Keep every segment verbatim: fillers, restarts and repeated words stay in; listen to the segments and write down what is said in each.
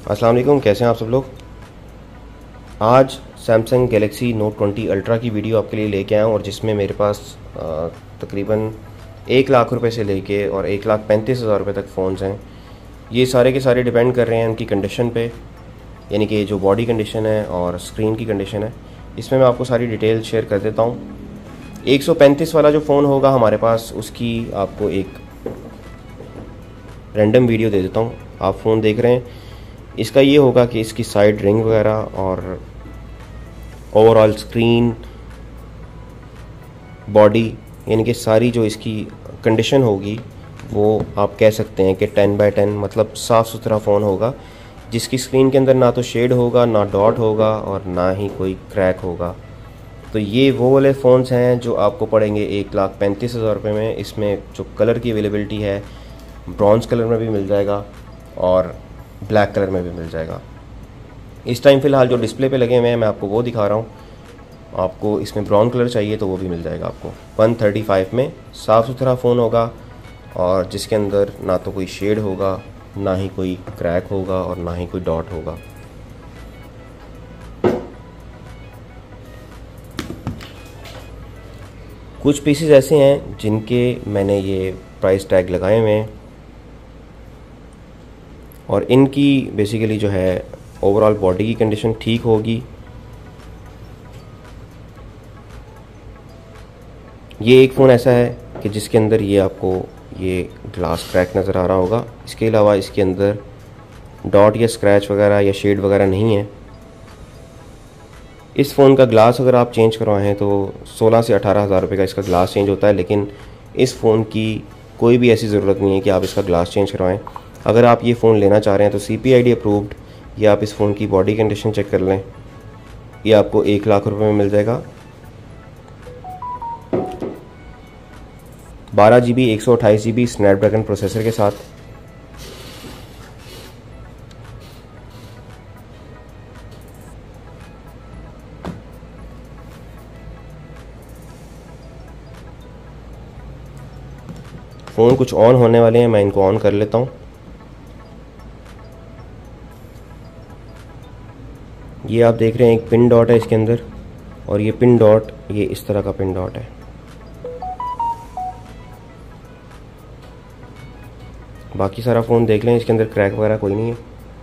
अस्सलाम वालेकुम, कैसे हैं आप सब लोग। आज Samsung Galaxy Note twenty Ultra की वीडियो आपके लिए लेके आया हूँ और जिसमें मेरे पास तकरीबन एक लाख रुपए से लेके और एक लाख पैंतीस हज़ार रुपये तक फ़ोन्स हैं। ये सारे के सारे डिपेंड कर रहे हैं उनकी कंडीशन पे, यानी कि जो बॉडी कंडीशन है और स्क्रीन की कंडीशन है। इसमें मैं आपको सारी डिटेल शेयर कर देता हूँ। एक सौ पैंतीस वाला जो फ़ोन होगा हमारे पास, उसकी आपको एक रैंडम वीडियो दे देता हूँ। आप फ़ोन देख रहे हैं, इसका ये होगा कि इसकी साइड रिंग वगैरह और ओवरऑल स्क्रीन, बॉडी, यानी कि सारी जो इसकी कंडीशन होगी वो आप कह सकते हैं कि टेन बाई टेन, मतलब साफ़ सुथरा फ़ोन होगा जिसकी स्क्रीन के अंदर ना तो शेड होगा, ना डॉट होगा और ना ही कोई क्रैक होगा। तो ये वो वाले फ़ोन्स हैं जो आपको पड़ेंगे एक लाख पैंतीस हज़ार रुपये में। इसमें जो कलर की अवेलेबिलिटी है, ब्रॉन्ज़ कलर में भी मिल जाएगा और ब्लैक कलर में भी मिल जाएगा। इस टाइम फ़िलहाल जो डिस्प्ले पे लगे हुए हैं मैं आपको वो दिखा रहा हूँ। आपको इसमें ब्राउन कलर चाहिए तो वो भी मिल जाएगा आपको। वन थर्टी फाइव में साफ़ सुथरा फ़ोन होगा और जिसके अंदर ना तो कोई शेड होगा, ना ही कोई क्रैक होगा और ना ही कोई डॉट होगा। कुछ पीसेस ऐसे हैं जिनके मैंने ये प्राइस टैग लगाए हुए हैं और इनकी बेसिकली जो है ओवरऑल बॉडी की कंडीशन ठीक होगी। ये एक फ़ोन ऐसा है कि जिसके अंदर ये आपको ये ग्लास क्रैक नज़र आ रहा होगा। इसके अलावा इसके अंदर डॉट या स्क्रैच वगैरह या शेड वगैरह नहीं है। इस फ़ोन का ग्लास अगर आप चेंज करवाएं तो सोलह से अठारह हज़ार रुपये का इसका ग्लास चेंज होता है, लेकिन इस फ़ोन की कोई भी ऐसी ज़रूरत नहीं है कि आप इसका ग्लास चेंज करवाएं। अगर आप ये फ़ोन लेना चाह रहे हैं तो C P I D approved, या आप इस फ़ोन की बॉडी कंडीशन चेक कर लें, ये आपको एक लाख रुपए में मिल जाएगा। बारह जी बी एक सौ अट्ठाईस जी बी स्नैपड्रैगन प्रोसेसर के साथ। फ़ोन कुछ ऑन होने वाले हैं, मैं इनको ऑन कर लेता हूँ। ये आप देख रहे हैं एक पिन डॉट है इसके अंदर, और ये पिन डॉट ये इस तरह का पिन डॉट है। बाकी सारा फ़ोन देख लें, इसके अंदर क्रैक वगैरह कोई नहीं है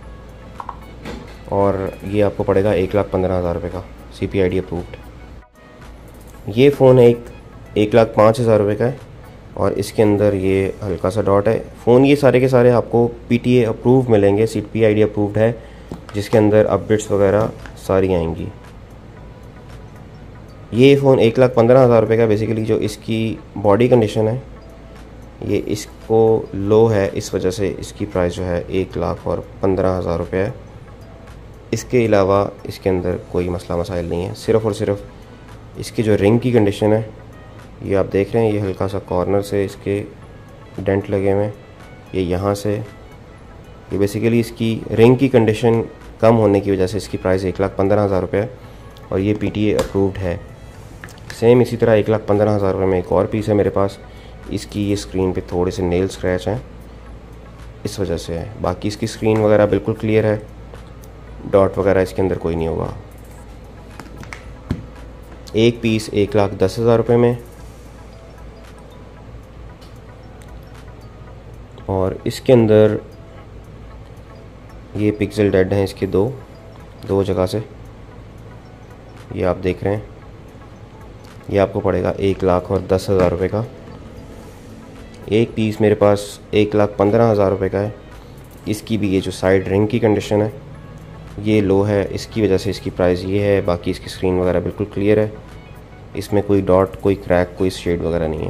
और ये आपको पड़ेगा एक लाख पंद्रह हज़ार रुपये का, C P I D approved. ये फ़ोन एक एक लाख पाँच हज़ार रुपये का है और इसके अंदर ये हल्का सा डॉट है। फ़ोन ये सारे के सारे आपको पी टी ए अप्रूव मिलेंगे, C P I D approved है, जिसके अंदर अपडेट्स वगैरह सारी आएंगी। ये फ़ोन एक लाख पंद्रह हज़ार रुपये का। बेसिकली जो इसकी बॉडी कंडीशन है ये इसको लो है, इस वजह से इसकी प्राइस जो है एक लाख और पंद्रह हज़ार रुपये है। इसके अलावा इसके अंदर कोई मसला मसाइल नहीं है। सिर्फ़ और सिर्फ इसकी जो रिंग की कंडीशन है, ये आप देख रहे हैं, ये हल्का सा कॉर्नर से इसके डेंट लगे हुए हैं, ये यहाँ से, ये बेसिकली इसकी रिंग की कंडीशन कम होने की वजह से इसकी प्राइस एक लाख पंद्रह हज़ार रुपये है और ये पी टी ए अप्रूव्ड है। सेम इसी तरह एक लाख पंद्रह हज़ार रुपये में एक और पीस है मेरे पास। इसकी ये स्क्रीन पे थोड़े से नेल स्क्रैच हैं, इस वजह से है। बाकी इसकी स्क्रीन वगैरह बिल्कुल क्लियर है, डॉट वगैरह इसके अंदर कोई नहीं होगा। एक पीस एक लाख दस हज़ार रुपये में, और इसके अंदर ये पिक्सल डेड हैं इसके दो दो जगह से, ये आप देख रहे हैं। ये आपको पड़ेगा एक लाख और दस हज़ार रुपये का। एक पीस मेरे पास एक लाख पंद्रह हज़ार रुपये का है। इसकी भी ये जो साइड रिंग की कंडीशन है ये लो है, इसकी वजह से इसकी प्राइस ये है। बाकी इसकी स्क्रीन वगैरह बिल्कुल क्लियर है, इसमें कोई डॉट, कोई क्रैक, कोई शेड वगैरह नहीं है।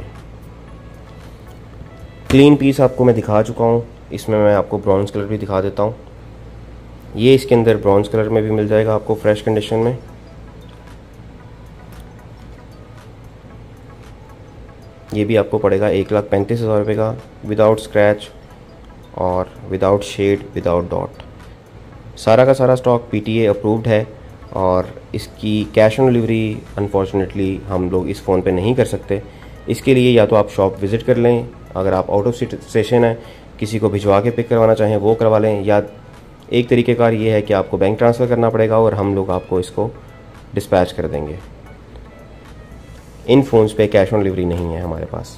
क्लीन पीस आपको मैं दिखा चुका हूँ। इसमें मैं आपको ब्रॉन्ज़ कलर भी दिखा देता हूँ। ये इसके अंदर ब्रॉन्ज़ कलर में भी मिल जाएगा आपको फ्रेश कंडीशन में। ये भी आपको पड़ेगा एक लाख पैंतीस हज़ार रुपये का, विदाउट स्क्रैच और विदाउट शेड, विदाउट डॉट। सारा का सारा stock P T A approved है और इसकी कैश ऑन डिलीवरी अनफॉर्चुनेटली हम लोग इस फ़ोन पे नहीं कर सकते। इसके लिए या तो आप शॉप विज़िट कर लें, अगर आप आउट ऑफ स्टेशन हैं, किसी को भिजवा के पिक करवाना चाहें वो करवा लें, या एक तरीक़ेकार ये है कि आपको बैंक ट्रांसफ़र करना पड़ेगा और हम लोग आपको इसको डिस्पैच कर देंगे। इन फ़ोन्स पे कैश ऑन डिलीवरी नहीं है हमारे पास।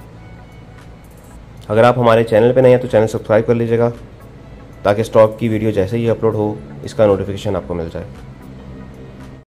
अगर आप हमारे चैनल पे नए हैं तो चैनल सब्सक्राइब कर लीजिएगा ताकि स्टॉक की वीडियो जैसे ही अपलोड हो इसका नोटिफिकेशन आपको मिल जाए।